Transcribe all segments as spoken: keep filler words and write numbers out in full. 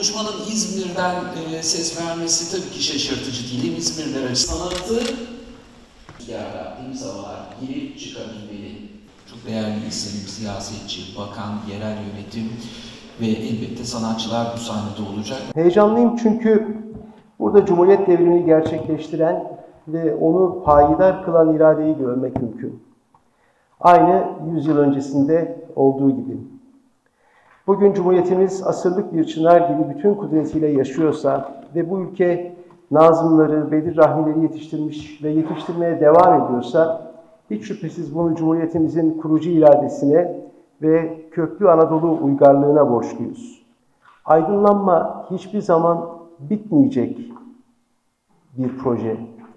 buluşmanın İzmir'den e, ses vermesi tabii ki şaşırtıcı değil. İzmirliler sanatı rüzgarda, temiz havalar girip çıkabilmeli. Çok değerli isim, siyasetçi, bakan, yerel yönetim ve elbette sanatçılar bu sahnede olacak. Heyecanlıyım çünkü burada Cumhuriyet devrimini gerçekleştiren ve onu payidar kılan iradeyi görmek mümkün. Aynı yüz yıl öncesinde olduğu gibi. Bugün Cumhuriyetimiz asırlık bir çınar gibi bütün kudretiyle yaşıyorsa ve bu ülke Nazımları, Bedir Rahmileri yetiştirmiş ve yetiştirmeye devam ediyorsa, hiç şüphesiz bunu Cumhuriyetimizin kurucu iradesine ve köklü Anadolu uygarlığına borçluyuz. Aydınlanma hiçbir zaman bitmeyecek bir proje.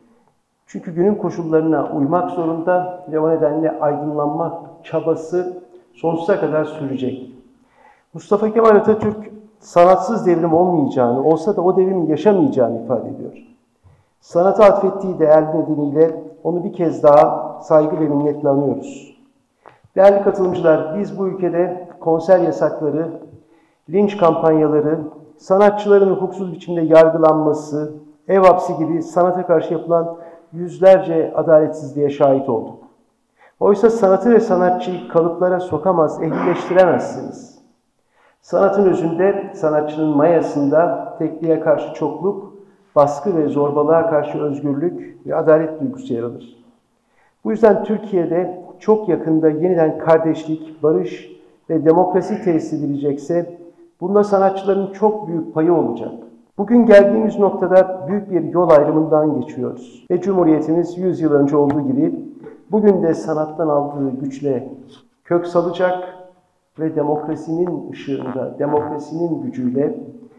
Çünkü günün koşullarına uymak zorunda ve o nedenle aydınlanma çabası sonsuza kadar sürecek. Mustafa Kemal Atatürk sanatsız devrim olmayacağını, olsa da o devrimin yaşamayacağını ifade ediyor. Sanata atfettiği değerli nedeniyle onu bir kez daha saygı ve minnetle anıyoruz. Değerli katılımcılar, biz bu ülkede konser yasakları, linç kampanyaları, sanatçıların hukuksuz biçimde yargılanması, ev hapsi gibi sanata karşı yapılan yüzlerce adaletsizliğe şahit olduk. Oysa sanatı ve sanatçıyı kalıplara sokamaz, ehlileştiremezsiniz. Sanatın özünde, sanatçının mayasında tekliğe karşı çokluk, baskı ve zorbalığa karşı özgürlük ve adalet duygusu yer alır. Bu yüzden Türkiye'de çok yakında yeniden kardeşlik, barış ve demokrasi tesis edilecekse, bunda sanatçıların çok büyük payı olacak. Bugün geldiğimiz noktada büyük bir yol ayrımından geçiyoruz. Ve Cumhuriyetimiz yüz yıl önce olduğu gibi bugün de sanattan aldığı güçle kök salacak ve demokrasinin ışığında, demokrasinin gücüyle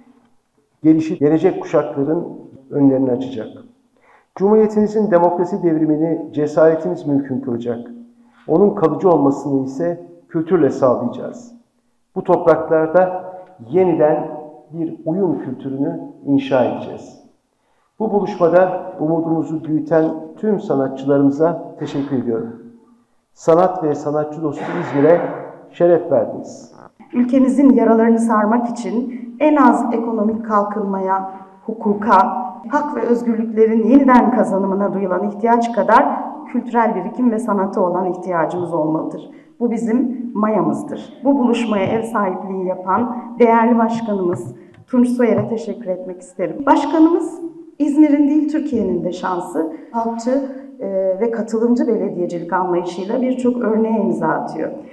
gelişip gelecek kuşakların önlerini açacak. Cumhuriyetimizin demokrasi devrimini cesaretimiz mümkün kılacak. Onun kalıcı olmasını ise kültürle sağlayacağız. Bu topraklarda yeniden bir uyum kültürünü inşa edeceğiz. Bu buluşmada umudumuzu büyüten tüm sanatçılarımıza teşekkür ediyorum. Sanat ve sanatçı dostu İzmir'e şeref verdiniz. Ülkemizin yaralarını sarmak için en az ekonomik kalkınmaya, hukuka, hak ve özgürlüklerin yeniden kazanımına duyulan ihtiyaç kadar kültürel birikim ve sanata olan ihtiyacımız olmalıdır. Bu bizim mayamızdır. Bu buluşmaya ev sahipliği yapan değerli başkanımız Tunç Soyer'e teşekkür etmek isterim. Başkanımız İzmir'in değil Türkiye'nin de şansı, halkçı ve katılımcı belediyecilik anlayışıyla birçok örneğe imza atıyor.